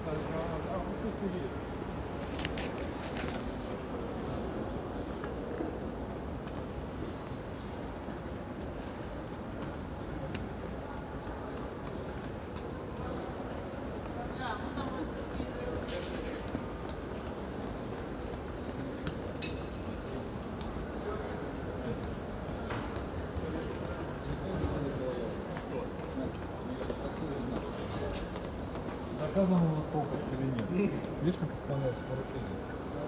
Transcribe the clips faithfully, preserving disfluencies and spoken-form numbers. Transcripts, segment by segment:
Наказан у нас толкость или нет? Видишь, как исполняется поручение?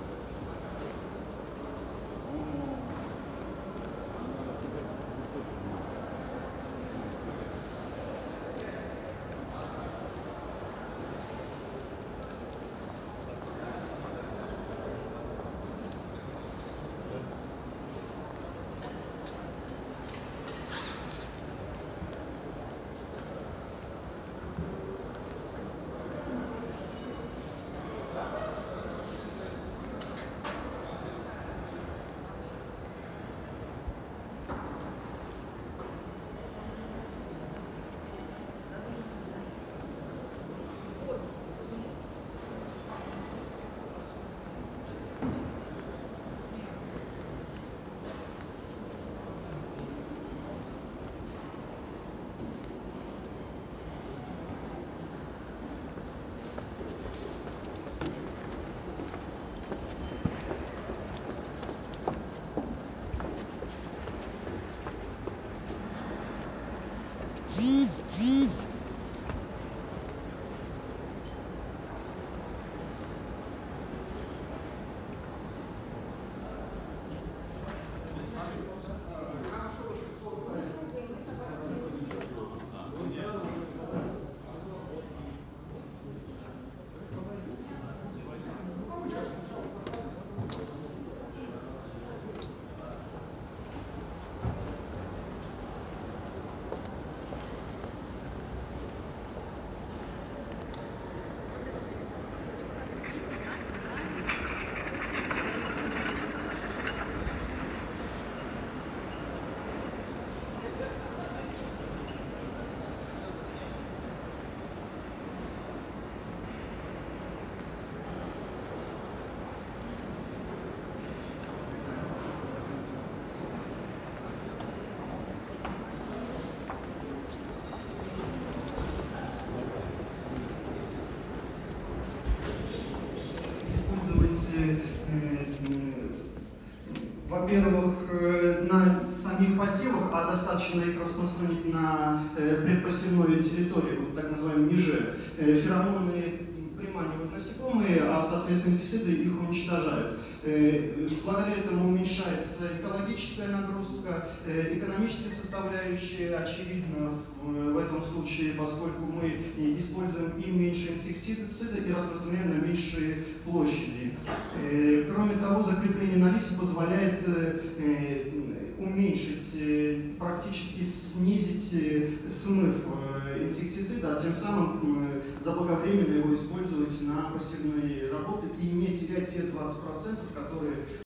Во-первых, на самих посевах, а достаточно их распространить на предпосевную территорию, вот так называемый ниже, феромоны приманивают насекомые, а соответственно инсектициды их уничтожают. Благодаря этому уменьшается экологическая нагрузка, экономическая составляющая, очевидно, в этом случае, поскольку мы используем и меньше инсектициды и распространяем на меньшие площади. Кроме того, закрепление на лисе позволяет уменьшить, практически снизить смыв инсектицида, а тем самым заблаговременно его использовать на посевные работы и не терять те двадцать процентов, которые